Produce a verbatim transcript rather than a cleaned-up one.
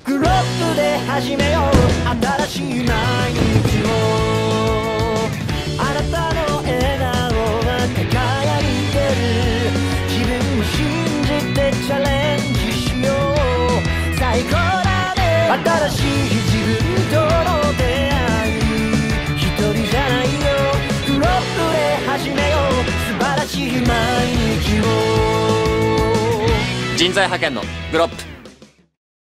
グロップで始めよう新しい毎日を。あなたの笑顔が輝いてる。自分を信じてチャレンジしよう。最高だね。新しい自分との出会い、一人じゃないよ。グロップで始めよう素晴らしい毎日を。 人材派遣のグロップ。